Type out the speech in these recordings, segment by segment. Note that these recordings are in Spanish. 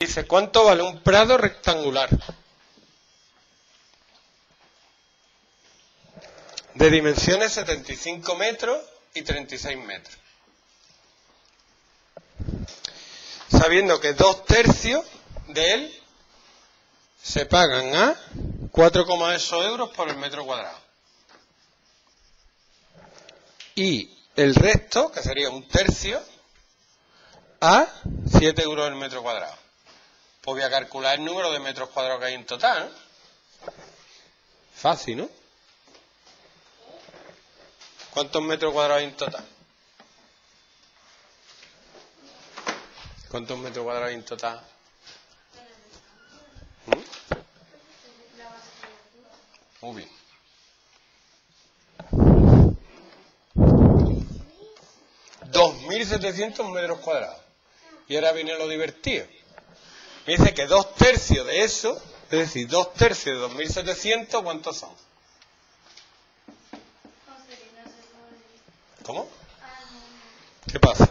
Dice, ¿cuánto vale un prado rectangular? De dimensiones 75 metros y 36 metros. Sabiendo que 2/3 de él se pagan a 4,8 euros por el metro cuadrado. Y el resto, que sería 1/3, a 7 euros el metro cuadrado. Pues voy a calcular el número de metros cuadrados que hay en total, ¿no? Fácil, ¿no? ¿Cuántos metros cuadrados hay en total? ¿Cuántos metros cuadrados hay en total? Muy bien. 2.700 metros cuadrados. Y ahora viene lo divertido. Me dice que 2/3 de eso, es decir, 2/3 de 2.700, ¿cuántos son? ¿Cómo? ¿Qué pasa?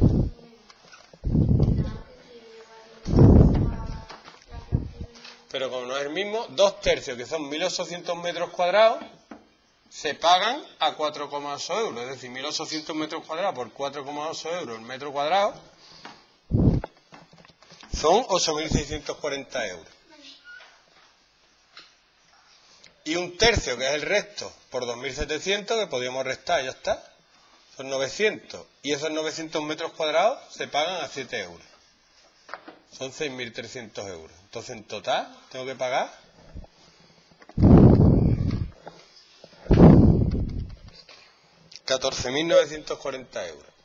Pero como no es el mismo, 2/3, que son 1.800 metros cuadrados, se pagan a 4,8 euros. Es decir, 1.800 metros cuadrados por 4,8 euros el metro cuadrado son 8.640 euros. Y 1/3, que es el resto, por 2.700, que podríamos restar, ya está. Son 900. Y esos 900 metros cuadrados se pagan a 7 euros. Son 6.300 euros. Entonces, en total, tengo que pagar 14.940 euros.